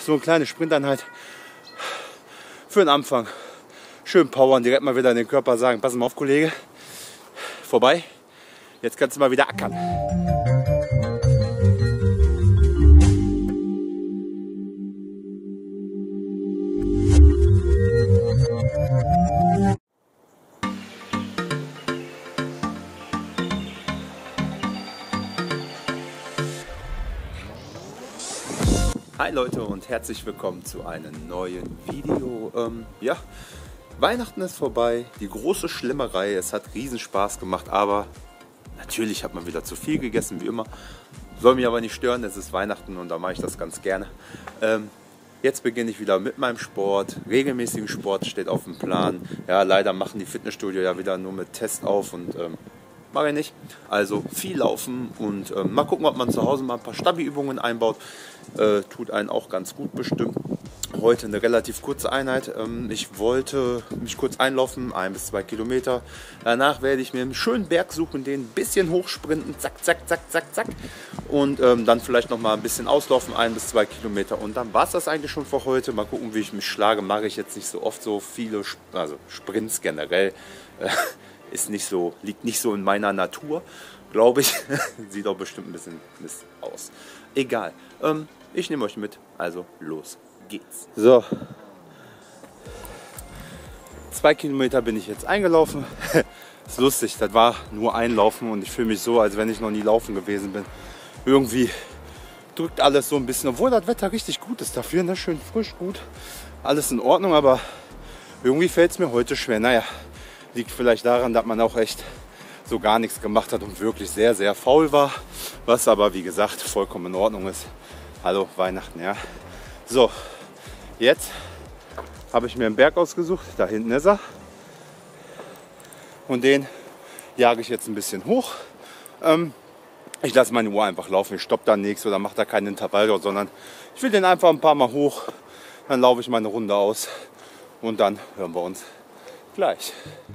so eine kleine Sprinteinheit für den Anfang. Schön powern, direkt mal wieder in den Körper sagen, pass mal auf, Kollege, vorbei, jetzt kannst du mal wieder ackern. Hi Leute und herzlich willkommen zu einem neuen Video. Ja, Weihnachten ist vorbei, die große Schlemmerei, es hat riesen Spaß gemacht, aber natürlich hat man wieder zu viel gegessen, wie immer. Soll mich aber nicht stören, es ist Weihnachten und da mache ich das ganz gerne. Jetzt beginne ich wieder mit meinem Sport, regelmäßigen Sport steht auf dem Plan. Ja, leider machen die Fitnessstudio ja wieder nur mit Test auf und mache ich nicht. Also viel laufen und mal gucken, ob man zu Hause mal ein paar Stabi-Übungen einbaut. Tut einen auch ganz gut bestimmt. Heute eine relativ kurze Einheit. Ich wollte mich kurz einlaufen, 1 bis 2 Kilometer. Danach werde ich mir einen schönen Berg suchen, den ein bisschen hochsprinten, zack, zack, zack, zack, zack. Und dann vielleicht noch mal ein bisschen auslaufen, 1 bis 2 Kilometer. Und dann war es das eigentlich schon für heute. Mal gucken, wie ich mich schlage. Mache ich jetzt nicht so oft so viele, also Sprints generell. Ist nicht so, liegt nicht so in meiner Natur, glaube ich. Sieht auch bestimmt ein bisschen Mist aus. Egal. Ich nehme euch mit, also los geht's. So, 2 Kilometer bin ich jetzt eingelaufen. Ist lustig, das war nur Einlaufen und ich fühle mich so, als wenn ich noch nie laufen gewesen bin. Irgendwie drückt alles so ein bisschen, obwohl das Wetter richtig gut ist dafür, ne? Schön frisch, gut, alles in Ordnung, aber irgendwie fällt es mir heute schwer. Naja, liegt vielleicht daran, dass man auch echt so gar nichts gemacht hat und wirklich sehr, sehr faul war, was aber wie gesagt vollkommen in Ordnung ist. Hallo, Weihnachten, ja. So, jetzt habe ich mir einen Berg ausgesucht, da hinten ist er. Und den jage ich jetzt ein bisschen hoch. Ich lasse meine Uhr einfach laufen, ich stoppe da nichts oder mache da keinen Intervall, sondern ich will den einfach ein paar Mal hoch. Dann laufe ich meine Runde aus und dann hören wir uns gleich.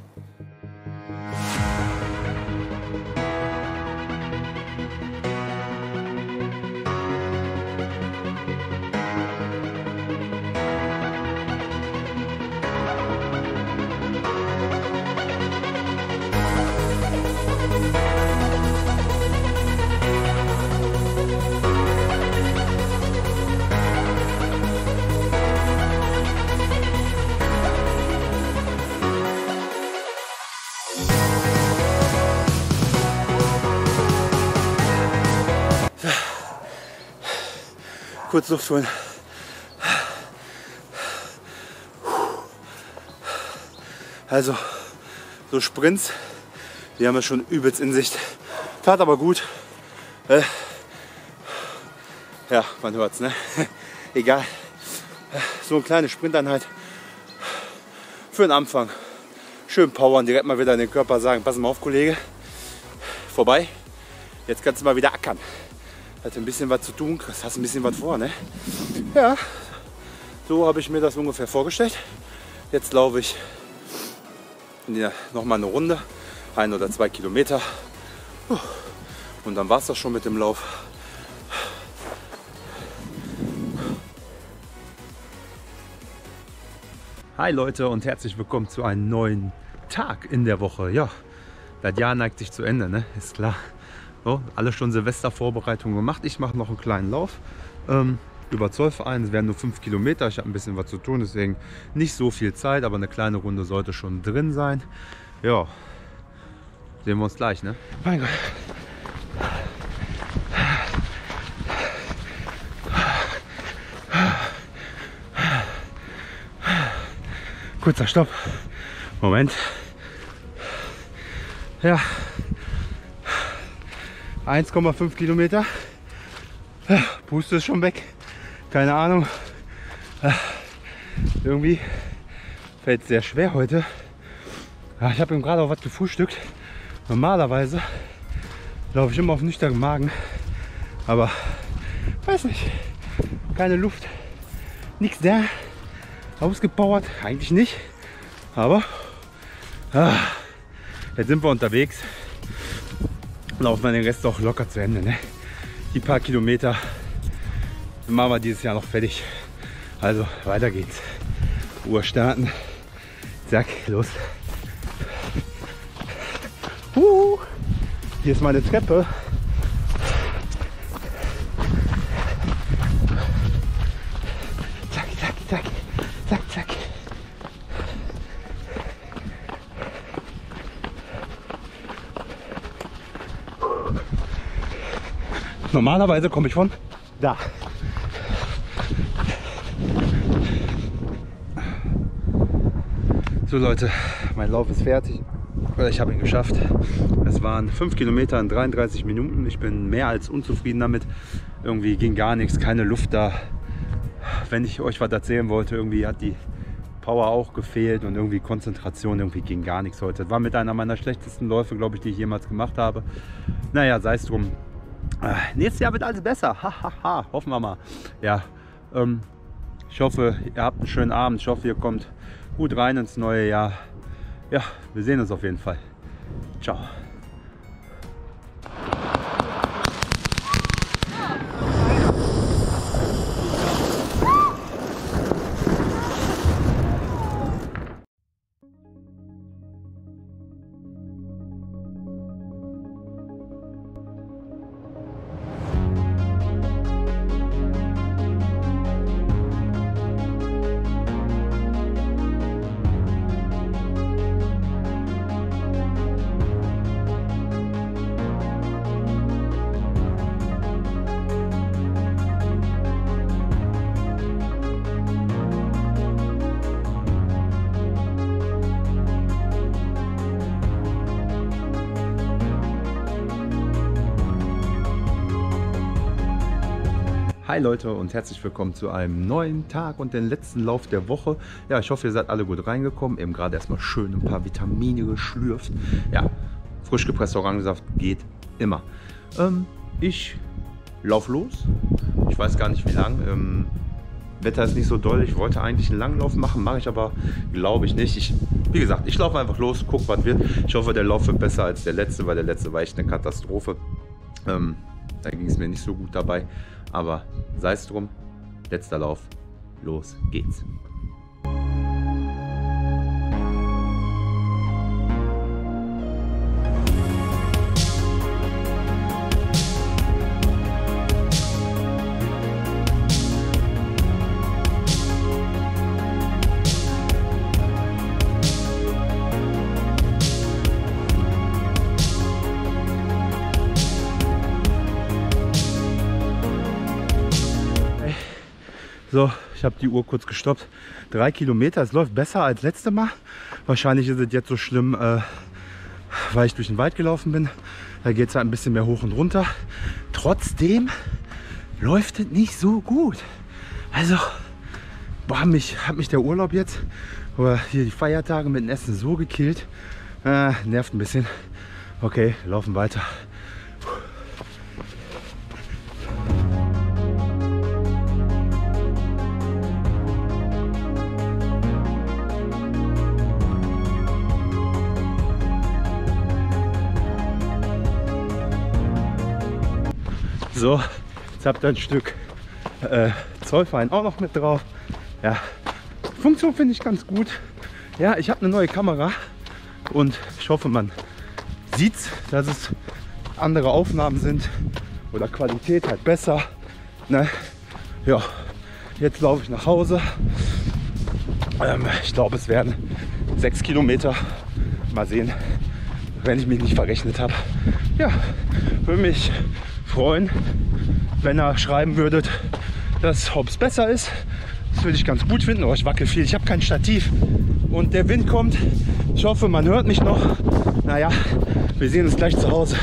Kurz Luft holen. Also, so Sprints, die haben wir schon übelst in Sicht. Tat aber gut. Ja, man hört's, ne? Egal. So eine kleine Sprinteinheit für den Anfang. Schön powern, direkt mal wieder in den Körper sagen, pass mal auf, Kollege, vorbei. Jetzt kannst du mal wieder ackern. Hat ein bisschen was zu tun, hast ein bisschen was vor, ne? Ja, so habe ich mir das ungefähr vorgestellt. Jetzt laufe ich noch mal eine Runde, 1 oder 2 Kilometer. Und dann war es das schon mit dem Lauf. Hi Leute und herzlich willkommen zu einem neuen Tag in der Woche. Ja, das Jahr neigt sich zu Ende, ne? Ist klar. So, alle schon Silvestervorbereitungen gemacht. Ich mache noch einen kleinen Lauf über Zollverein. Es werden nur 5 Kilometer. Ich habe ein bisschen was zu tun, deswegen nicht so viel Zeit, aber eine kleine Runde sollte schon drin sein. Ja, sehen wir uns gleich, ne? Mein Gott. Kurzer Stopp. Moment. Ja. 1,5 Kilometer. Puste ist schon weg. Keine Ahnung. Irgendwie fällt es sehr schwer heute. Ich habe eben gerade auch was gefrühstückt. Normalerweise laufe ich immer auf nüchternen Magen. Aber weiß nicht. Keine Luft. Nichts da. Ausgepowert. Eigentlich nicht. Aber jetzt sind wir unterwegs. Laufen wir den Rest auch locker zu Ende. Ne? Die paar Kilometer machen wir dieses Jahr noch fertig. Also weiter geht's. Uhr starten. Zack, los. Hier ist meine Treppe. Zack, zack, zack, zack, zack. Normalerweise komme ich von da. So Leute, mein Lauf ist fertig. Ich habe ihn geschafft. Es waren 5 Kilometer in 33 Minuten. Ich bin mehr als unzufrieden damit. Irgendwie ging gar nichts, keine Luft da. Wenn ich euch was erzählen wollte, irgendwie hat die Power auch gefehlt und irgendwie Konzentration, irgendwie ging gar nichts heute. Das war mit einer meiner schlechtesten Läufe, glaube ich, die ich jemals gemacht habe. Naja, sei es drum. Nächstes Jahr wird alles besser. Hahaha, hoffen wir mal. Ja, ich hoffe, ihr habt einen schönen Abend. Ich hoffe, ihr kommt gut rein ins neue Jahr. Ja, wir sehen uns auf jeden Fall. Ciao. Hi Leute und herzlich willkommen zu einem neuen Tag und den letzten Lauf der Woche. Ja, ich hoffe, ihr seid alle gut reingekommen. Eben gerade erstmal schön ein paar Vitamine geschlürft. Ja, frisch gepresster Orangensaft geht immer. Ich laufe los. Ich weiß gar nicht wie lang. Wetter ist nicht so doll. Ich wollte eigentlich einen Langlauf machen, mache ich aber, glaube ich, nicht. Wie gesagt, ich laufe einfach los, guck, was wird. Ich hoffe, der Lauf wird besser als der letzte, weil der letzte war echt eine Katastrophe. Da ging es mir nicht so gut dabei. Aber sei es drum, letzter Lauf, los geht's. So, ich habe die Uhr kurz gestoppt. 3 Kilometer, es läuft besser als letztes Mal. Wahrscheinlich ist es jetzt so schlimm, weil ich durch den Wald gelaufen bin. Da geht es halt ein bisschen mehr hoch und runter. Trotzdem läuft es nicht so gut. Also, hat mich der Urlaub jetzt, oder hier die Feiertage mit dem Essen so gekillt. Nervt ein bisschen. Okay, laufen weiter. So, jetzt habt ihr ein Stück Zollverein auch noch mit drauf. Ja, Funktion finde ich ganz gut. Ja, ich habe eine neue Kamera und ich hoffe, man sieht, dass es andere Aufnahmen sind oder Qualität halt besser. Ne? Ja, jetzt laufe ich nach Hause. Ich glaube, es werden 6 Kilometer. Mal sehen, wenn ich mich nicht verrechnet habe. Ja, würde mich freuen, wenn ihr schreiben würdet, ob es besser ist. Das würde ich ganz gut finden. Oh, ich wackel viel. Ich habe kein Stativ und der Wind kommt. Ich hoffe, man hört mich noch. Naja, wir sehen uns gleich zu Hause.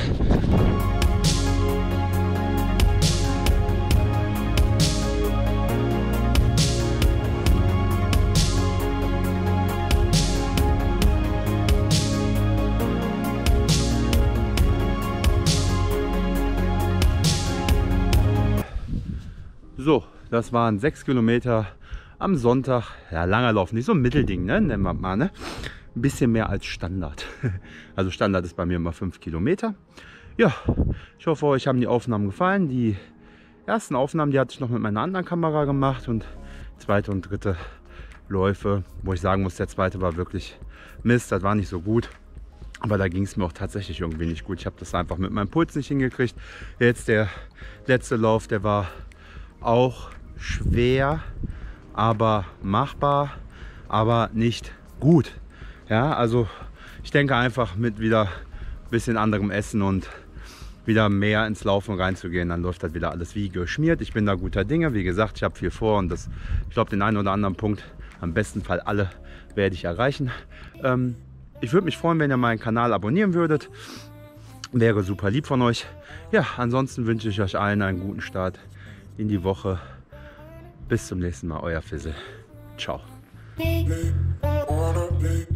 So, das waren 6 Kilometer am Sonntag. Ja, langer Lauf, nicht so ein Mittelding, ne? Nennen wir mal, ne? Ein bisschen mehr als Standard. Also Standard ist bei mir immer 5 Kilometer. Ja, ich hoffe, euch haben die Aufnahmen gefallen. Die ersten Aufnahmen, die hatte ich noch mit meiner anderen Kamera gemacht und zweite und dritte Läufe, wo ich sagen muss, der zweite war wirklich Mist, das war nicht so gut. Aber da ging es mir auch tatsächlich irgendwie nicht gut. Ich habe das einfach mit meinem Puls nicht hingekriegt. Jetzt der letzte Lauf, der war auch schwer, aber machbar, aber nicht gut. Ja, also ich denke einfach mit wieder ein bisschen anderem Essen und wieder mehr ins Laufen reinzugehen, dann läuft das wieder alles wie geschmiert. Ich bin da guter Dinge. Wie gesagt, ich habe viel vor und ich glaube, den einen oder anderen Punkt, am besten Fall alle, werde ich erreichen. Ich würde mich freuen, wenn ihr meinen Kanal abonnieren würdet. Wäre super lieb von euch. Ja, ansonsten wünsche ich euch allen einen guten Start in die Woche. Bis zum nächsten Mal, euer Fizzle. Ciao.